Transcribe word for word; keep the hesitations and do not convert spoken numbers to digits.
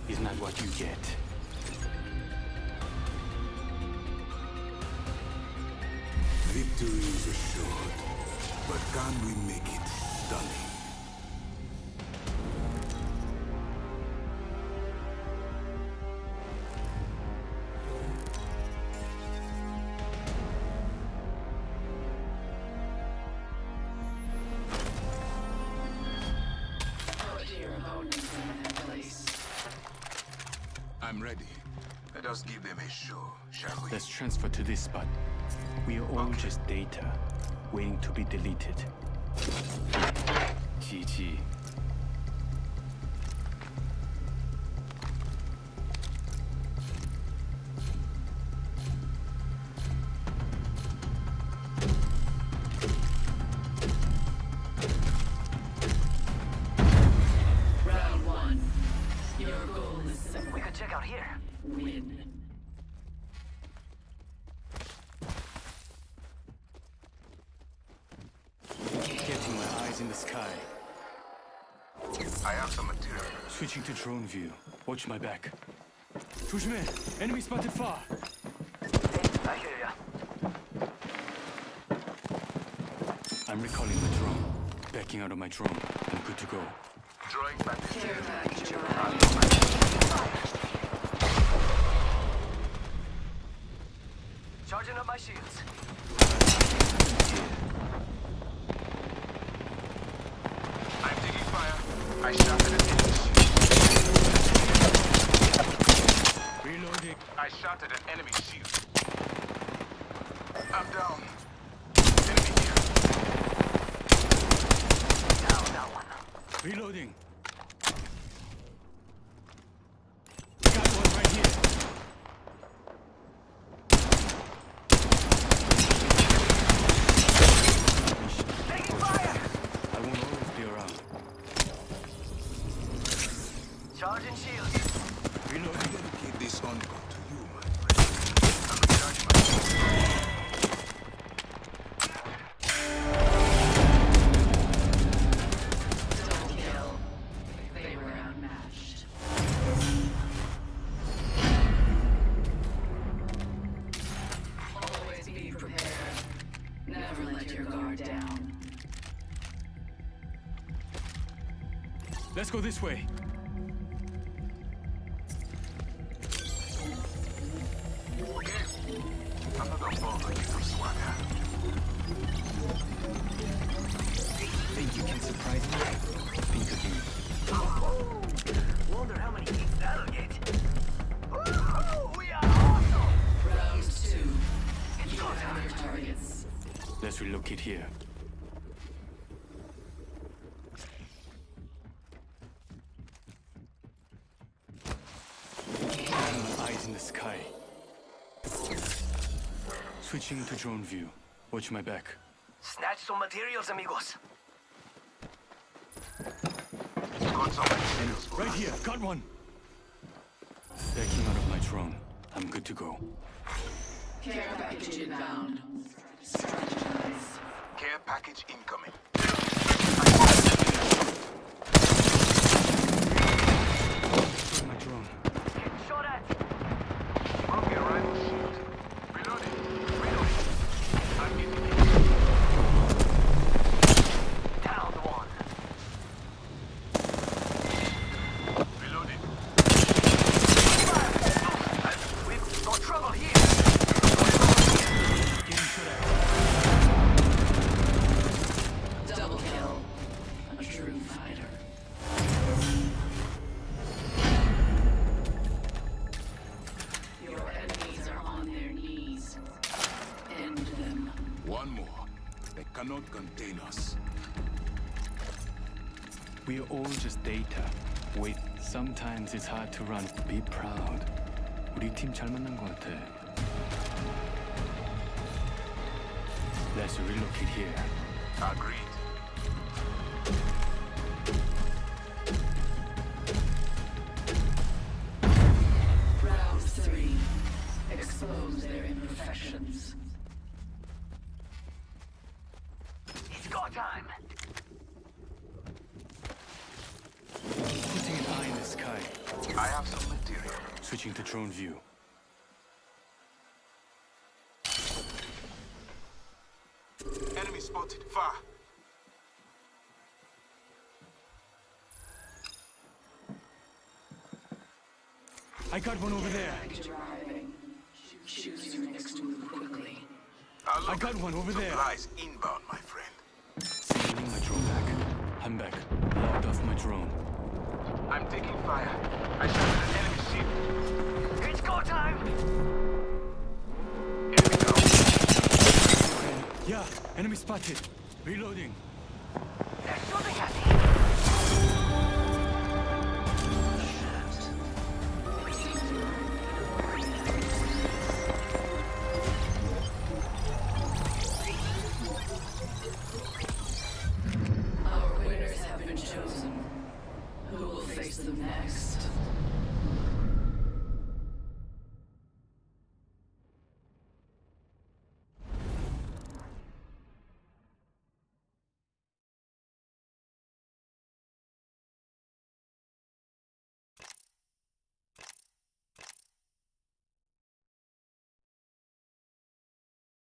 is not what you get. Victory is assured, but can we make it stunning? I'm ready. Let us give them a show, shall we? Let's transfer to this spot. We are all Okay. just data, waiting to be deleted. G G. Round one. Your goal is simple. We could check out here. Win. Getting my eyes in the sky. I have some material. Switching to drone view. Watch my back. 조심해! Enemy spotted far! I hear ya. I'm recalling the drone. Backing out of my drone. I'm good to go. Drawing back the Care package arrived. Charging up my shields. I'm taking fire. I shot at an enemy shield. Reloading. I shot at an enemy shield. I'm down. Enemy here. Down that one. Reloading. Got one right here. Taking fire! I won't always be around. Charging shields. Reloading. Dedicate this encore to you, my friend. I'm recharging my shield. Double kill. They were outmatched. Always be prepared. Never let your guard down. Let's go this way. Okay. I'm not gonna bother you for swagger. Think you can surprise me? Think again. Oh, wonder how many hits that'll get. Woo-hoo, we are awesome! Round two. You have your targets. Let's relocate here. Keeping my eyes in the sky. Switching to drone view. Watch my back. Snatch some materials, amigos. Got some materials. Right here, got one. Backing out of my drone. I'm good to go. Care package inbound. Strategize. Care package incoming. Destroy my drone. Getting shot at. Broke a rifle shield. Reloading. Reloading. I'm getting it. Down one. Reloading. We've got trouble here. Getting shot at. Double kill. A true fighter. Your enemies are on their knees. End them. One more. They cannot contain us. We are all just data. Wait, sometimes it's hard to run. Be proud. 우리 팀 잘 만난 것 같아. Let's relocate here. Agreed. Round three. Expose their imperfections. It's go time. Putting an eye in the sky. I have some material. Switching to drone view. Enemy spotted. Far. I got one over there. Driving. Choose your next move quickly. I'll I got one over there. Supplies inbound, my friend. Sending my drone back. I'm back. Logged off my drone. I'm taking fire. I shot at an enemy ship. It's go time! Enemy down. Yeah, enemy spotted. Reloading.